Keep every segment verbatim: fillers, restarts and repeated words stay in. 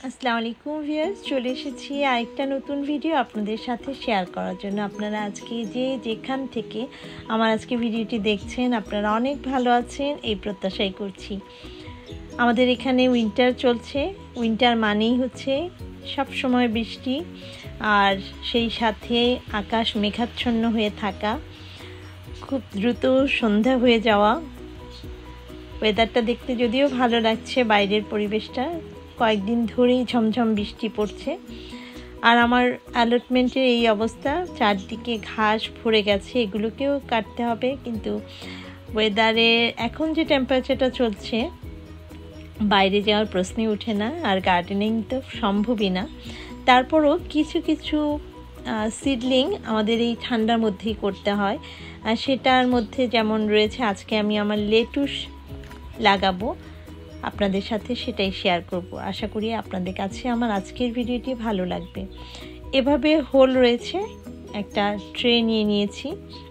আসসালামু আলাইকুম ভিউয়ার্স, চলে এসেছি আরেকটা নতুন ভিডিও আপনাদের সাথে শেয়ার করার জন্য। আপনারা আজকে যে যেখান থেকে আমার আজকে ভিডিওটি দেখছেন আপনারা অনেক ভালো আছেন এই প্রত্যাশাই করছি। আমাদের এখানে উইন্টার চলছে। উইন্টার মানেই হচ্ছে সব সময় বৃষ্টি, আর সেই সাথে আকাশ মেঘাচ্ছন্ন হয়ে থাকা, খুব দ্রুত সন্ধ্যা হয়ে যাওয়া। ওয়েদারটা দেখতে যদিও ভালো লাগছে, বাইরের পরিবেশটা কয়েকদিন ধরেই ঝমঝম বৃষ্টি পড়ছে। আর আমার অ্যালটমেন্টের এই অবস্থা, চারদিকে ঘাস ভরে গেছে, এগুলোকেও কাটতে হবে। কিন্তু ওয়েদারে এখন যে টেম্পারেচারটা চলছে, বাইরে যাওয়ার প্রশ্নই ওঠে না, আর গার্ডেনিং তো সম্ভবই না। তারপরও কিছু কিছু সিডলিং আমাদের এই ঠান্ডার মধ্যেই করতে হয়। আর সেটার মধ্যে যেমন রয়েছে, আজকে আমি আমার লেটুস লাগাবো, আপনাদের সাথে সেটাই শেয়ার করব। আশা করি আপনাদের কাছে আমার আজকের ভিডিওটি ভালো লাগবে। এভাবে হোল রয়েছে, একটা ট্রে নিয়ে নিয়েছি।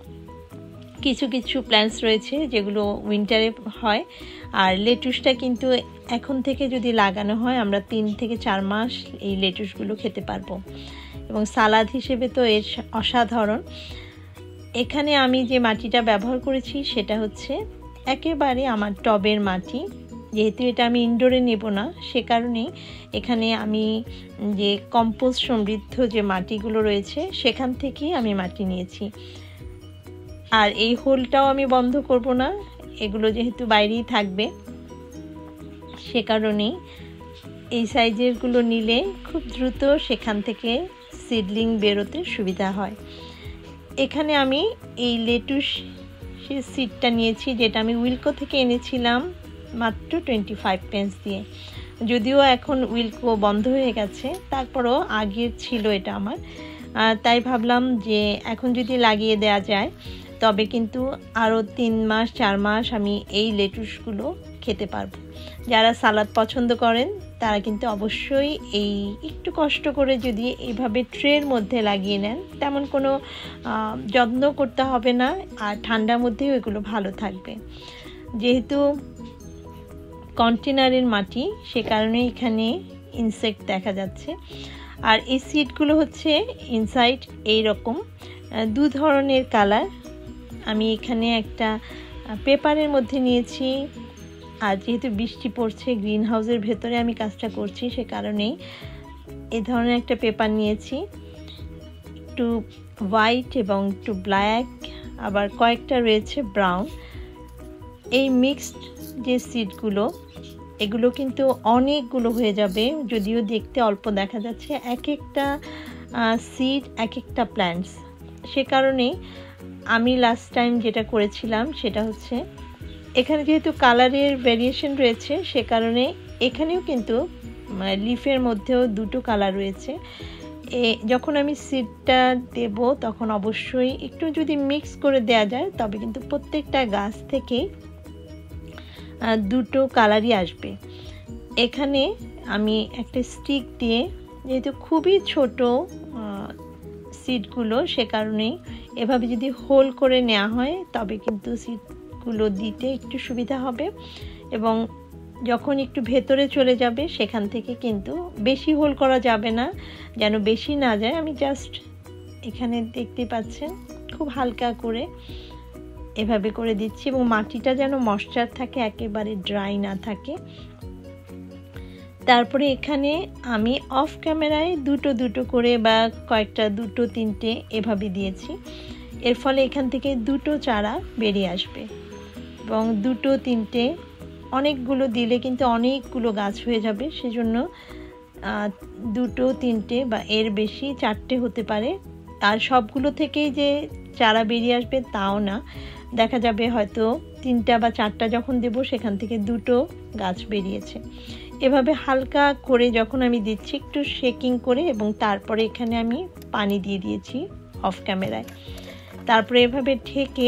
কিছু কিছু প্ল্যান্টস রয়েছে যেগুলো উইন্টারে হয়, আর লেটুসটা কিন্তু এখন থেকে যদি লাগানো হয় আমরা তিন থেকে চার মাস এই লেটুসগুলো খেতে পারবো, এবং সালাদ হিসেবে তো এর অসাধারণ। এখানে আমি যে মাটিটা ব্যবহার করেছি সেটা হচ্ছে একেবারে আমার টবের মাটি। যেহেতু এটা আমি ইনডোরে নেব না, সে কারণেই এখানে আমি যে কম্পোস্ট সমৃদ্ধ যে মাটিগুলো রয়েছে সেখান থেকেই আমি মাটি নিয়েছি। আর এই হোলটাও আমি বন্ধ করব না, এগুলো যেহেতু বাইরেই থাকবে, সে কারণেই এই সাইজেরগুলো নিলে খুব দ্রুত সেখান থেকে সিডলিং বেরোতে সুবিধা হয়। এখানে আমি এই লেটুস সিডটা নিয়েছি, যেটা আমি উইলকো থেকে এনেছিলাম মাত্র টোয়েন্টি ফাইভ পেন্স দিয়ে। যদিও এখন উইলকো বন্ধ হয়ে গেছে, তারপরও আগের ছিল এটা আমার। তাই ভাবলাম যে এখন যদি লাগিয়ে দেয়া যায় তবে কিন্তু আরও তিন মাস চার মাস আমি এই লেটুসগুলো খেতে পারবো। যারা সালাদ পছন্দ করেন তারা কিন্তু অবশ্যই এই একটু কষ্ট করে যদি এইভাবে ট্রের মধ্যে লাগিয়ে নেন, তেমন কোনো যত্ন করতে হবে না, আর ঠান্ডার মধ্যেও এগুলো ভালো থাকবে। যেহেতু কন্টেনারের মাটি, সে কারণে এখানে ইনসেক্ট দেখা যাচ্ছে। আর এই সিডগুলো হচ্ছে ইনসাইড এই রকম দু ধরনের কালার। আমি এখানে একটা পেপারের মধ্যে নিয়েছি, আর যেহেতু বৃষ্টি পড়ছে, গ্রিন হাউসের ভেতরে আমি কাজটা করছি, সে কারণেই এই ধরনের একটা পেপার নিয়েছি। একটু হোয়াইট এবং একটু ব্ল্যাক, আবার কয়েকটা রয়েছে ব্রাউন। এই মিক্সড যে সিডগুলো, এগুলো কিন্তু অনেকগুলো হয়ে যাবে, যদিও দেখতে অল্প দেখা যাচ্ছে। এক একটা সিড এক একটা প্ল্যান্টস। সে কারণেই আমি লাস্ট টাইম যেটা করেছিলাম সেটা হচ্ছে, এখানে যেহেতু কালারের ভ্যারিয়েশন রয়েছে, সে কারণে এখানেও কিন্তু লিফের মধ্যেও দুটো কালার রয়েছে। এ যখন আমি সিডটা দেব তখন অবশ্যই একটু যদি মিক্স করে দেয়া যায় তবে কিন্তু প্রত্যেকটা গাছ থেকে দুটো কালারই আসবে। এখানে আমি একটা স্টিক দিয়ে, যেহেতু খুবই ছোট সিডগুলো, সে কারণেই এভাবে যদি হোল করে নেওয়া হয় তবে কিন্তু সিডগুলো দিতে একটু সুবিধা হবে, এবং যখন একটু ভেতরে চলে যাবে সেখান থেকে কিন্তু বেশি হোল করা যাবে না, যেন বেশি না যায়। আমি জাস্ট এখানে দেখতে পাচ্ছেন খুব হালকা করে এভাবে করে দিচ্ছি, এবং মাটিটা যেন ময়েশ্চার থাকে, একেবারে ড্রাই না থাকে। তারপরে এখানে আমি অফ ক্যামেরায় দুটো দুটো করে বা কয়েকটা দুটো তিনটে এভাবে দিয়েছি। এর ফলে এখান থেকে দুটো চারা বেরিয়ে আসবে, এবং দুটো তিনটে অনেকগুলো দিলে কিন্তু অনেকগুলো গাছ হয়ে যাবে। সেজন্য দুটো তিনটে বা এর বেশি চারটে হতে পারে। আর সবগুলো থেকেই যে চারা বেরিয়ে আসবে তাও না, দেখা যাবে হয়তো তিনটা বা চারটা যখন দেব সেখান থেকে দুটো গাছ বেরিয়েছে। এভাবে হালকা করে যখন আমি দিচ্ছি, একটু শেকিং করে, এবং তারপরে এখানে আমি পানি দিয়ে দিয়েছি অফ ক্যামেরায়। তারপরে এভাবে ঢেকে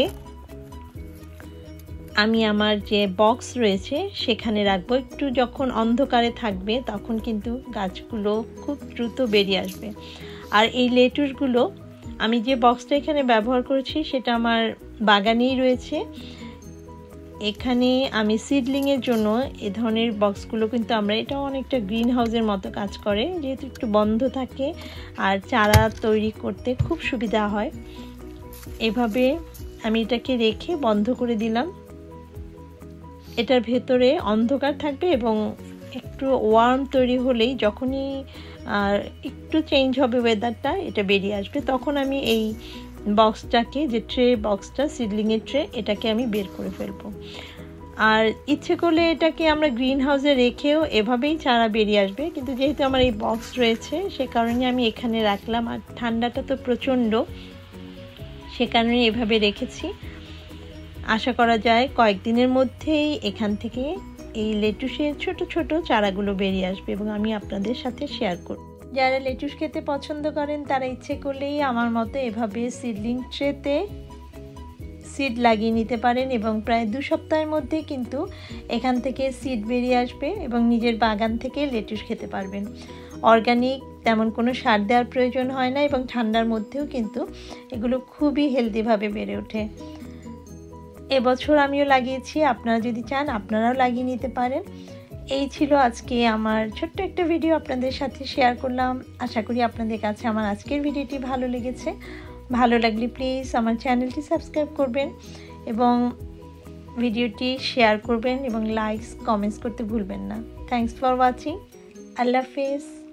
আমি আমার যে বক্স রয়েছে সেখানে রাখবো। একটু যখন অন্ধকারে থাকবে তখন কিন্তু গাছগুলো খুব দ্রুত বেরিয়ে আসবে। আর এই লেটুসগুলো আমি যে বক্সটা এখানে ব্যবহার করেছি সেটা আমার বাগানেই রয়েছে। এখানে আমি সিডলিংয়ের জন্য এ ধরনের বক্সগুলো কিন্তু আমরা এটা অনেকটা গ্রিন হাউসের মতো কাজ করে, যেহেতু একটু বন্ধ থাকে আর চারা তৈরি করতে খুব সুবিধা হয়। এভাবে আমি এটাকে রেখে বন্ধ করে দিলাম। এটার ভেতরে অন্ধকার থাকবে এবং একটু ওয়ার্ম তৈরি হলেই যখনই আর একটু চেঞ্জ হবে ওয়েদারটা, এটা বেরিয়ে আসবে। তখন আমি এই বক্সটাকে, যে ট্রে বক্সটা সিডলিংয়ের ট্রে, এটাকে আমি বের করে ফেলবো। আর ইচ্ছে করলে এটাকে আমরা গ্রিন হাউসে রেখেও এভাবেই চারা বেরিয়ে আসবে, কিন্তু যেহেতু আমার এই বক্স রয়েছে সে কারণে আমি এখানে রাখলাম। আর ঠান্ডাটা তো প্রচণ্ড, সে কারণে এভাবে রেখেছি। আশা করা যায় কয়েকদিনের মধ্যেই এখান থেকে এই লেটুসের ছোট ছোট চারাগুলো বেরিয়ে আসবে এবং আমি আপনাদের সাথে শেয়ার করব। যারা লেটুস খেতে পছন্দ করেন তারা ইচ্ছে করলেই আমার মতো এভাবে সিডলিং ট্রেতে সিড লাগিয়ে নিতে পারেন এবং প্রায় দু সপ্তাহের মধ্যে কিন্তু এখান থেকে সিড বেরিয়ে আসবে এবং নিজের বাগান থেকে লেটুস খেতে পারবেন। অর্গানিক, তেমন কোনো সার দেওয়ার প্রয়োজন হয় না এবং ঠান্ডার মধ্যেও কিন্তু এগুলো খুবই হেলদিভাবে বেড়ে ওঠে। এবছর আমিও লাগিয়েছি, আপনারা যদি চান আপনারাও লাগিয়ে নিতে পারেন। এই ছিল আজকে আমার ছোট্ট একটা ভিডিও আপনাদের সাথে শেয়ার করলাম। আশা করি আপনাদের কাছে আমার আজকের ভিডিওটি ভালো লেগেছে। ভালো লাগলে প্লিজ আমার চ্যানেলটি সাবস্ক্রাইব করবেন এবং ভিডিওটি শেয়ার করবেন এবং লাইকস কমেন্টস করতে ভুলবেন না। Thanks for watching. আল্লাহ হাফেজ।